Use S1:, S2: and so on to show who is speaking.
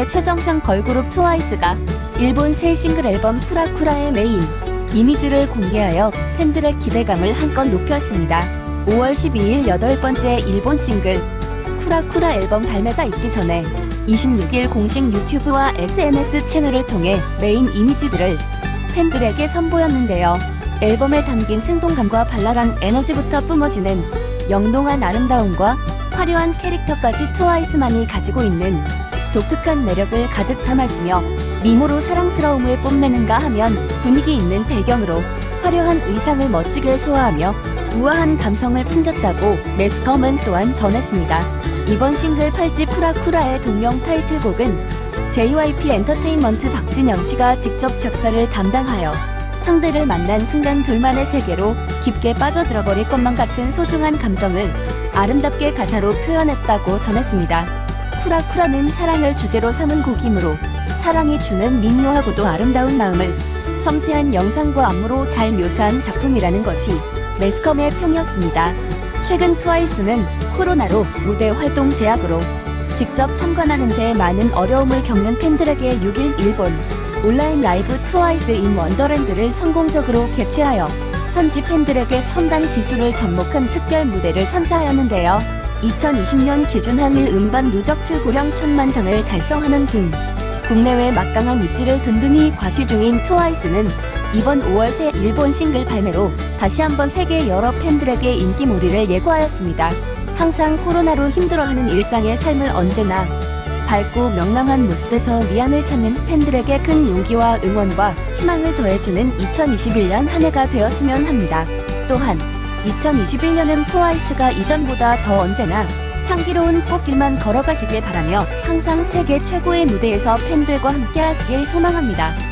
S1: 최정상 걸그룹 트와이스가 일본 새 싱글 앨범 쿠라쿠라의 메인 이미지를 공개하여 팬들의 기대감을 한껏 높였습니다. 5월 12일 8번째 일본 싱글 쿠라쿠라 앨범 발매가 있기 전에 26일 공식 유튜브와 SNS 채널을 통해 메인 이미지들을 팬들에게 선보였는데요. 앨범에 담긴 생동감과 발랄한 에너지부터 뿜어지는 영롱한 아름다움과 화려한 캐릭터까지 트와이스만이 가지고 있는 독특한 매력을 가득 담았으며 미모로 사랑스러움을 뽐내는가 하면 분위기 있는 배경으로 화려한 의상을 멋지게 소화하며 우아한 감성을 풍겼다고 매스컴은 또한 전했습니다. 이번 싱글 8집 쿠라쿠라의 동명 타이틀곡은 JYP 엔터테인먼트 박진영 씨가 직접 작사를 담당하여 상대를 만난 순간 둘만의 세계로 깊게 빠져들어버릴 것만 같은 소중한 감정을 아름답게 가사로 표현했다고 전했습니다. 쿠라쿠라는 사랑을 주제로 삼은 곡이므로 사랑이 주는 미묘하고도 아름다운 마음을 섬세한 영상과 안무로 잘 묘사한 작품이라는 것이 매스컴의 평이었습니다. 최근 트와이스는 코로나로 무대 활동 제약으로 직접 참관하는 데 많은 어려움을 겪는 팬들에게 6일 일본 온라인 라이브 트와이스 인 원더랜드를 성공적으로 개최하여 현지 팬들에게 첨단 기술을 접목한 특별 무대를 선사하였는데요. 2020년 기준 한일 음반 누적 출고량 1000만 장을 달성하는 등 국내외 막강한 입지를 든든히 과시 중인 트와이스는 이번 5월 새 일본 싱글 발매로 다시 한번 세계 여러 팬들에게 인기몰이를 예고하였습니다. 항상 코로나로 힘들어하는 일상의 삶을 언제나 밝고 명랑한 모습에서 위안을 찾는 팬들에게 큰 용기와 응원과 희망을 더해주는 2021년 한 해가 되었으면 합니다. 또한 2021년은 트와이스가 이전보다 더 언제나 향기로운 꽃길만 걸어가시길 바라며 항상 세계 최고의 무대에서 팬들과 함께 하시길 소망합니다.